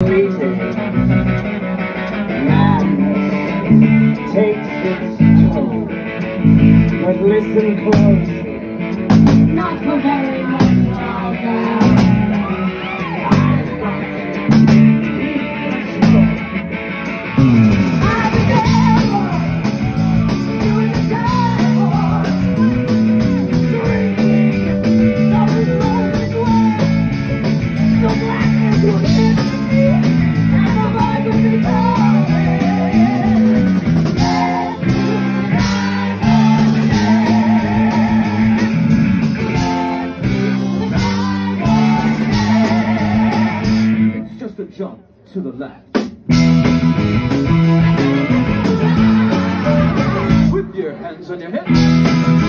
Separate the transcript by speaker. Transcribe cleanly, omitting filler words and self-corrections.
Speaker 1: waiting. Madness takes its toll. But listen closely. Not for very much longer. I've got to keep control. I'm the devil. Doing the devil. Drinking. Nothing wrong with way. So black and blue. And the vibe of the
Speaker 2: a jump to the left. With your hands on your hips.